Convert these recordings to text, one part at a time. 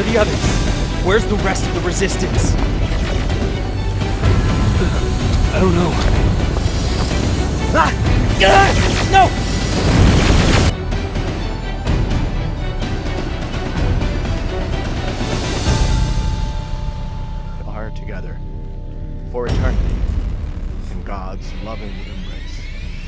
the others? Where's the rest of the resistance? I don't know. No! Are together for eternity in God's loving embrace.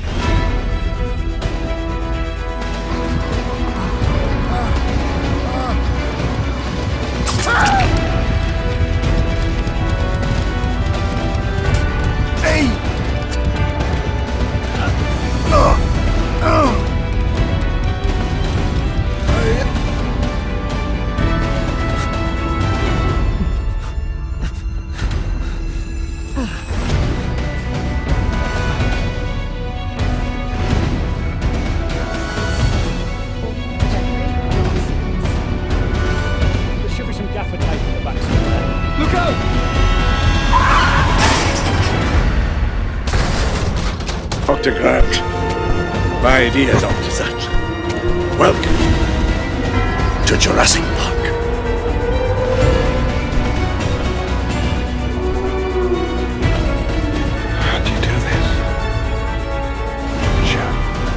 Dr. Grant, my ideas on dessert. Welcome to Jurassic Park. How do you do this? Sure.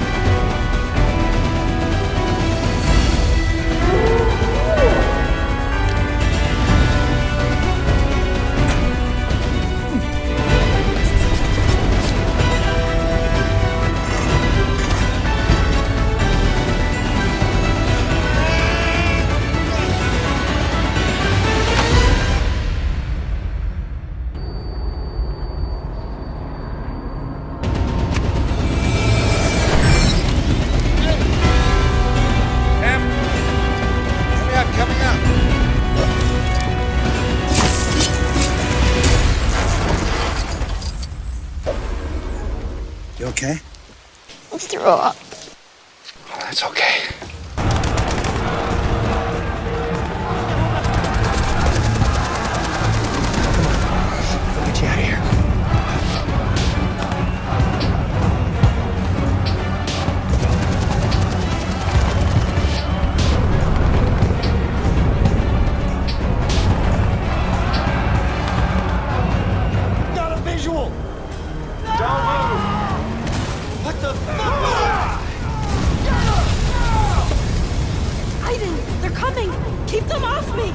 You okay? I threw up. Oh, that's okay. I'll get you out of here. Got a visual! Don't move! What the fuck? Aiden, they're coming! Keep them off me!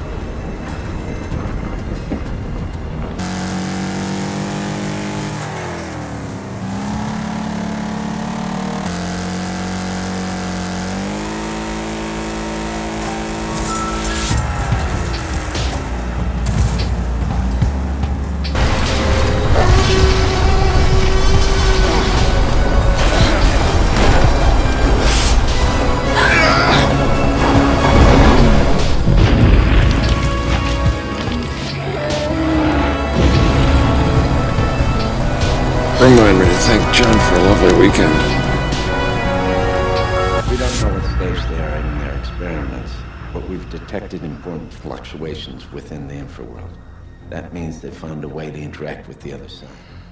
Remind me to thank John for a lovely weekend. We don't know what stage they are in their experiments, but we've detected important fluctuations within the infraworld. That means they found a way to interact with the other side.